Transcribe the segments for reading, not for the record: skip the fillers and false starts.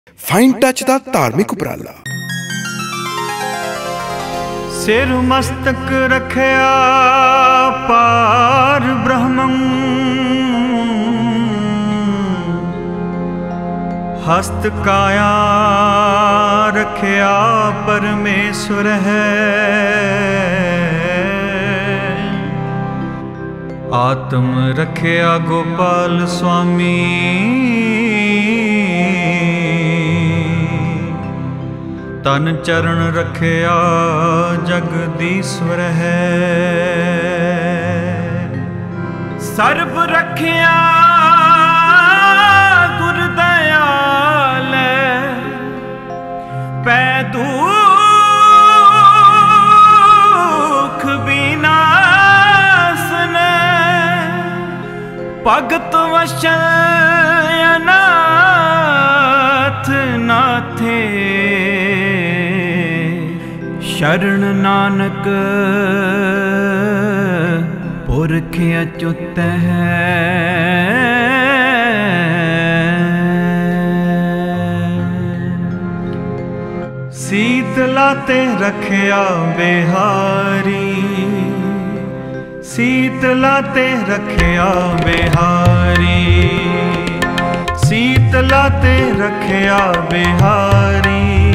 Fine touch दा धार्मिक उपराला। सिर मस्तक रखया पार ब्रह्मं, हस्त काया रखया परमेश्वर है। आत्म रखया गोपाल स्वामी, तन चरण रखया जगदीश्वर है। सर्ब रखया गुरदयाल, पै दुख विनाशन, भगत वशल अनाथ नाथे। शरण नानक पुरख अच्युत है। शीतला ते रखया बिहारी, शीतला ते रखया बिहारी, शीतला ते रखया बिहारी,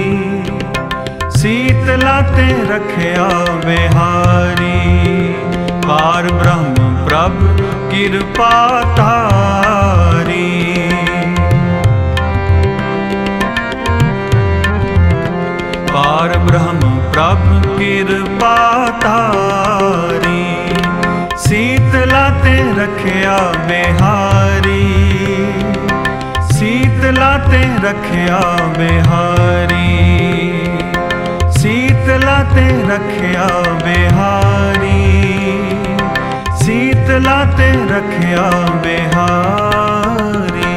शीतला ते रखया बिहारी। पार ब्रह्म प्रभ कृपा तारी, पार ब्रह्म प्रभ कृपा तारी। शीतला ते रखया बिहारी, शीतला ते रखया बिहारी, शीतला ते रखया बिहारी, शीतला ते रखया बिहारी।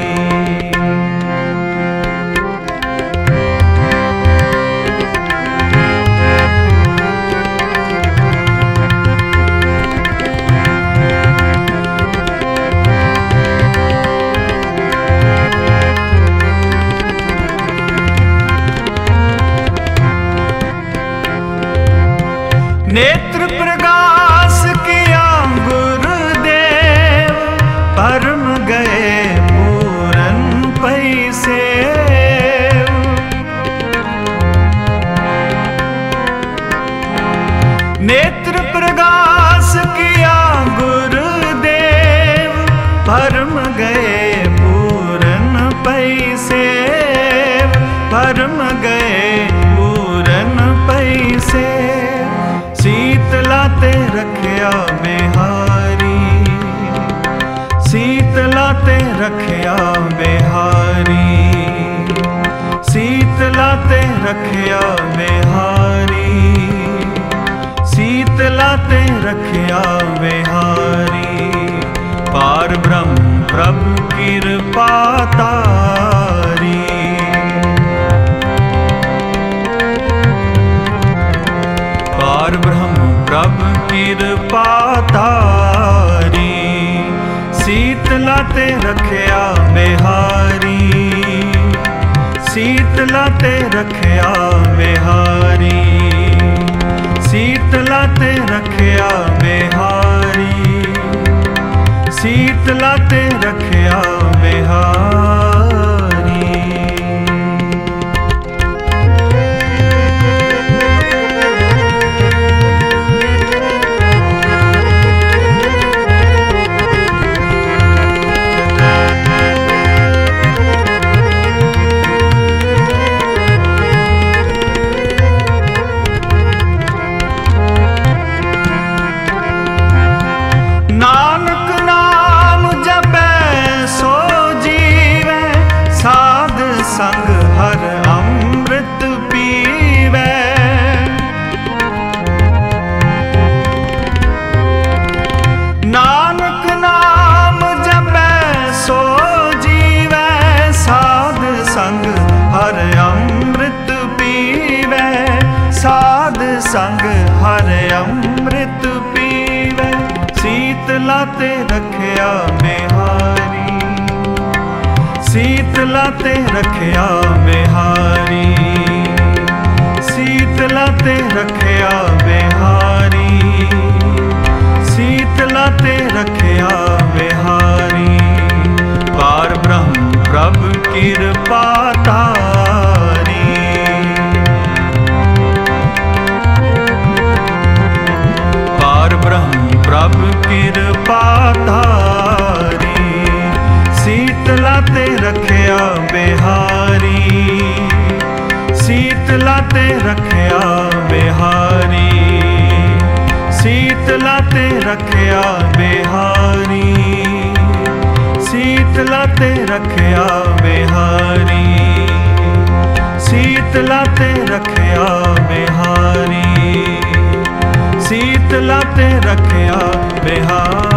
नेत्र प्रकाश किया गुरुदेव, परम गए पूरन पैसे। नेत्र प्रकाश किया गुरुदेव, परम गए पूरन पैसे, परम गए पूरन पैसे। शीतला ते रखया बिहारी, शीतला ते रखया बिहारी, शीतला ते रखया बिहारी, शीतला ते रखया बिहारी। पार ब्रह्म प्रभ कृपा तारी, पार ब्रह्म प्रभ कृपा तारी। शीतला ते रखया बिहारी, शीतला ते रखया बिहारी, शीतला ते रखया बिहारी, शीतला ते रखया बिहारी। नानक नाम जपै सो जीवै, साध संग हर अमृत पीवै। नानक नाम जपै सो जीवै, साध संग हर अमृत पीवै, साध संग हर अमृत पीवै। शीतला ते रखया बिहारी, शीतला ते रखिया बिहारी, शीतला ते रखिया बिहारी, शीतला ते रखिया बिहारी। पार ब्रह्म प्रभु कृपा तारी, पार ब्रह्म प्रभु कृपा तारी। शीतला ते रखिया बिहारी, शीतला ते रखिया बिहारी, शीतला ते रखिया बिहारी, शीतला ते रखिया बिहारी, शीतला ते रखिया बिहारी, शीतला ते रखिया बिहारी।